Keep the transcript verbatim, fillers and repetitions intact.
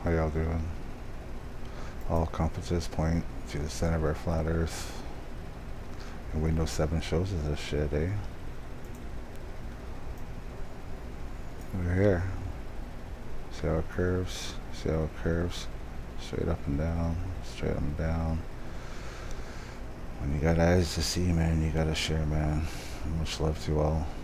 How y'all doing? All compasses point to the center of our flat Earth. And Windows seven shows us this shit, eh? We're here. See how it curves? See how it curves? Straight up and down. Straight up and down. When you got eyes to see, man, you gotta share, man. Much love to you all.